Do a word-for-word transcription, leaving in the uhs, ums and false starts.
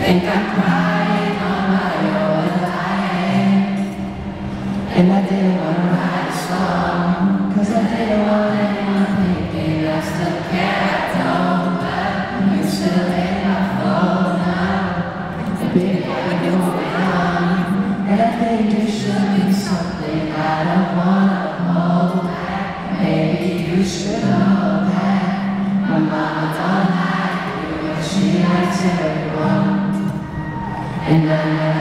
think I'm crying on my own lying. And I didn't want to write a song, cause I didn't want anyone thinking I still care. I don't, but you still in my phone now. And baby, I know we're young, and I think you should be something I don't wanna hold back. Maybe you should know that my mama don't like you, but she likes everyone. And I know